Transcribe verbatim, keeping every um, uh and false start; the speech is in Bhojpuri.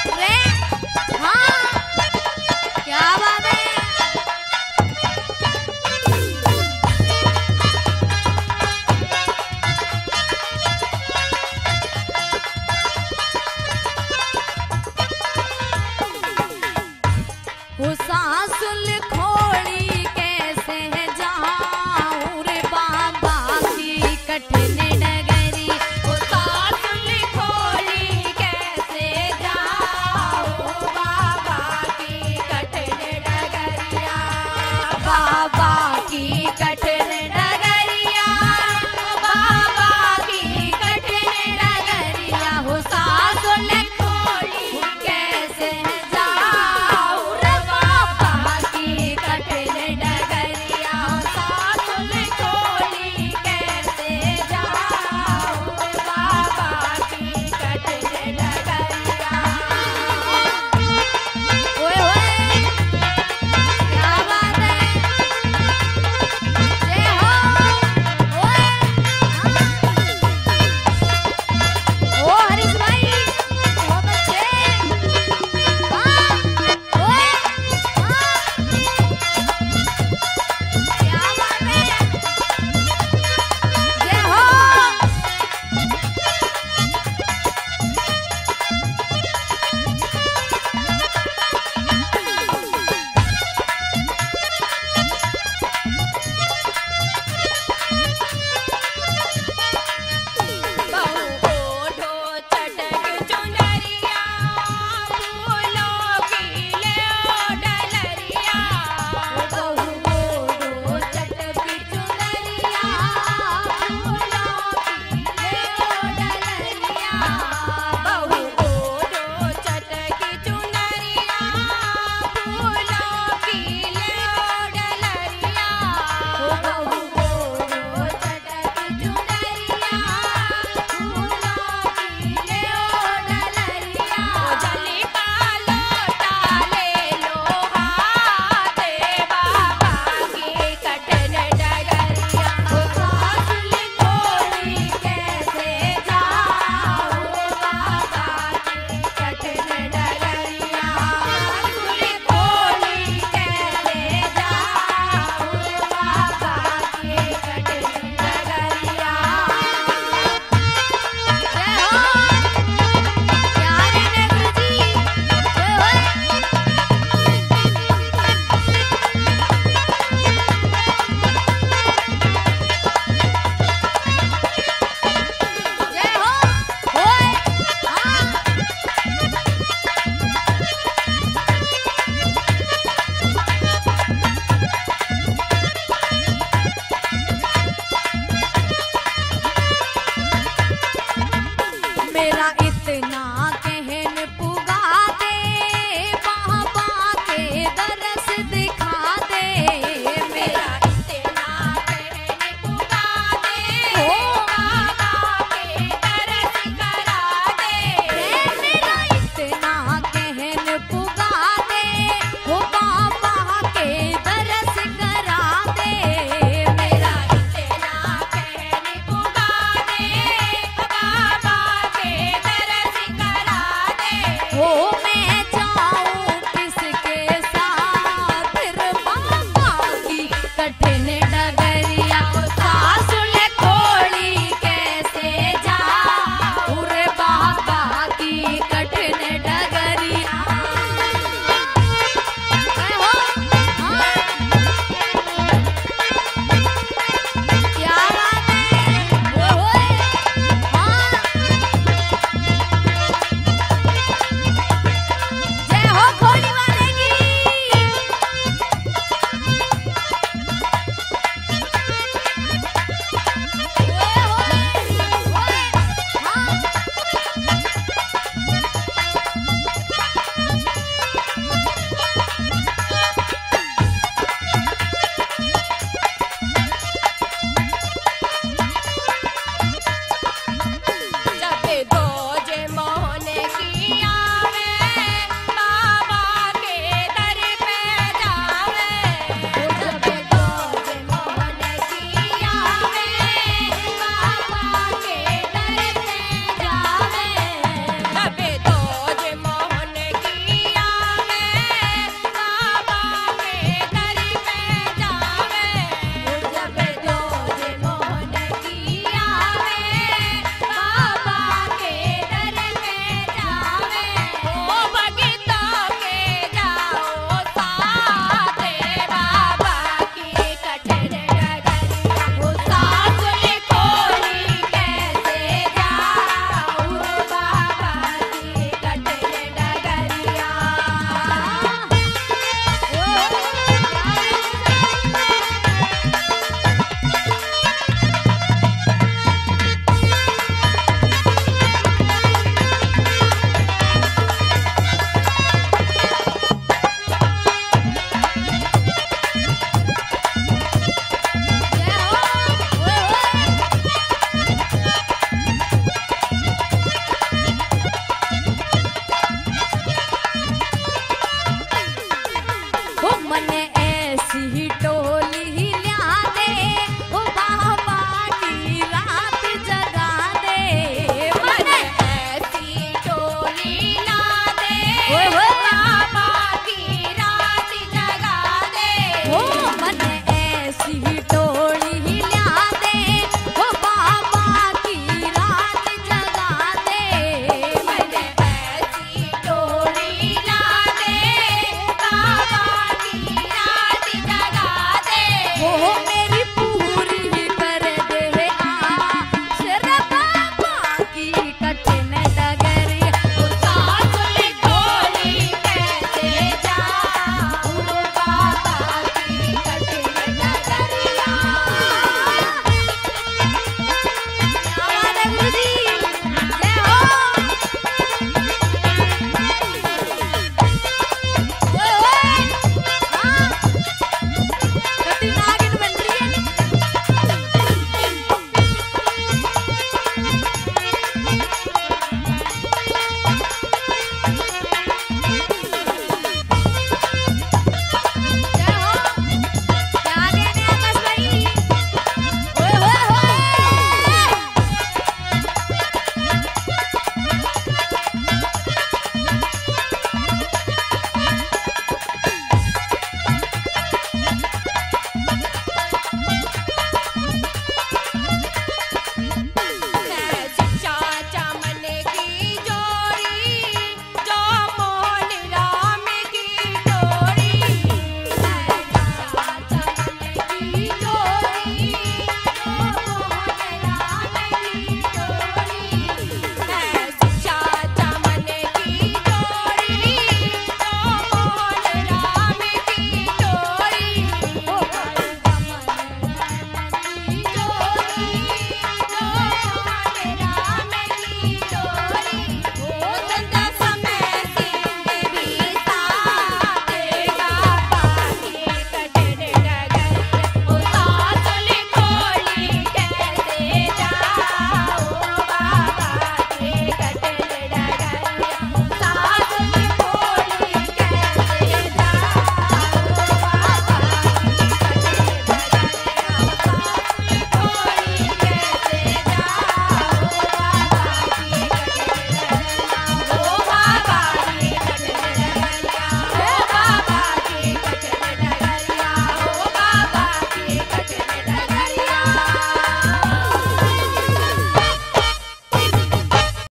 रे हाँ क्या बात है। वो सासुल खोड़ी कैसे जाऊं रे बाबा की कठिन डगरी। वो सासुल खोड़ी कैसे जाऊं बाबा की कठिन डगरिया। बाबा की कठिन डगरिया बाबा की कठिन डगरिया। वो सासुल खोड़ी कैसे जाऊं रे बाबा की कठिन डगरिया। सासुल खोड़ी कैसे जाऊं बाबा की कठिन डगरिया। ओए होए क्या बात है। जय हो ओए हाँ। ओ हरीश भाई बहुत अच्छे हाँ ओए हाँ क्या बात है। जय हो बहू ओढ़ो चटक चुनरिया फूलों की ले डलरिया। बहू ओढ़ो चटक चुनरिया फूलों की ले डलरिया। बहू ओढ़ो चटक चुनरिया फूलों की ले डलरिया। बहू ओढ़ो चटक चुनरिया फूलों की ले डलरिया। जली पालो टाले लोहा दे बाबा की कठिन डगरिया। सासुल खोड़ी कैसे जाऊं बाबा की कठिन डगरिया। सासुल खोड़ी कैसे जाऊं बाबा की कठिन डगरिया। जय हो प्यारे नेहरू जी जय हो। जय हो ओए हाँ मेरा इतना कहन पुगा दे बाबा के दरस दिखा दे। मेरा इतना कहन पुगा दे बाबा के दरस करा दे। मेरा इतना कहन पुगा दे हो बाबा के दरस करा दे। मेरा इतना कहन पुगा दे बाबा के दरस करा दे। हो